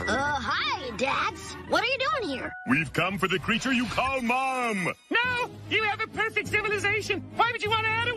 Hi, Dads. What are you doing here? We've come for the creature you call Mom. No, you have a perfect civilization. Why would you want to add a